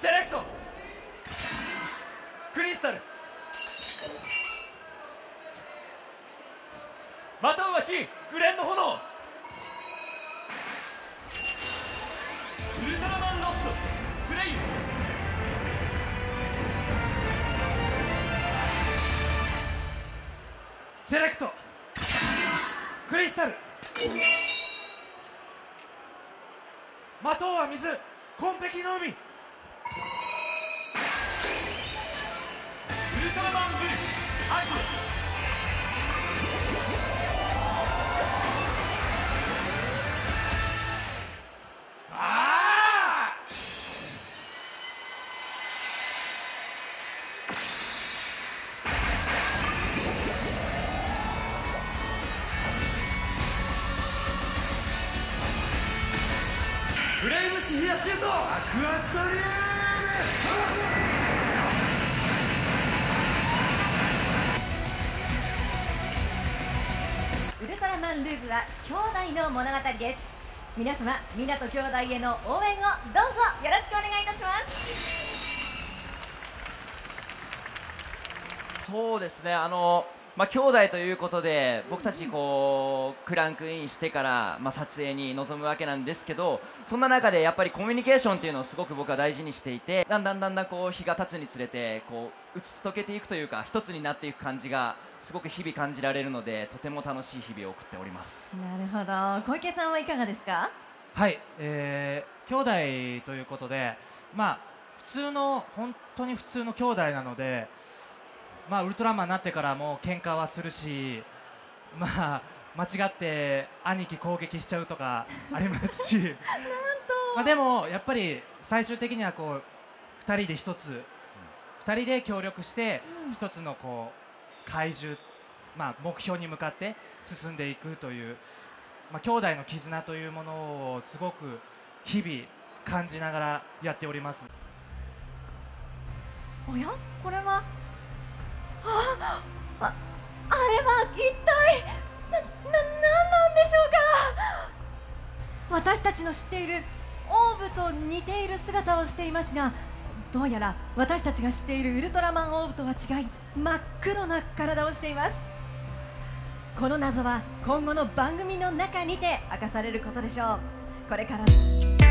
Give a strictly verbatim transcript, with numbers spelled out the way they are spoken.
セレクトクリスタルまたうは火グレンの炎ウルトラマンロストフレイムセレクトクリスタル的は水紺碧の海ウルトラマンブルアクアあーフレームシフィアシュートアクアストリウルトラマンルーブは兄弟の物語です。皆様、湊兄弟への応援をどうぞよろしくお願いいたします。 そうですね、あの、まあ、兄弟ということで僕たちこうクランクインしてから、まあ、撮影に臨むわけなんですけど、そんな中でやっぱりコミュニケーションっていうのをすごく僕は大事にしていて、だんだんだんだんこう日が経つにつれてこう打ち解けていくというか一つになっていく感じがすごく日々感じられるので、とても楽しい日々を送っております。 なるほど。小池さんはいかがですか？ はい、えー、兄弟ということで、まあ普通の本当に普通の兄弟なので、まあウルトラマンになってからも喧嘩はするし、まあ間違って兄貴攻撃しちゃうとかありますしなんと、まあでもやっぱり最終的にはこうふたりで一つ、ふたりで協力して一つのこう怪獣、まあ目標に向かって進んでいくという、まあ兄弟の絆というものをすごく日々感じながらやっております。 おや、これはああ、あれは一体な、な、なんなんでしょうか。私たちの知っているオーブと似ている姿をしていますが、どうやら私たちが知っているウルトラマンオーブとは違い、真っ黒な体をしています。この謎は今後の番組の中にて明かされることでしょう。これから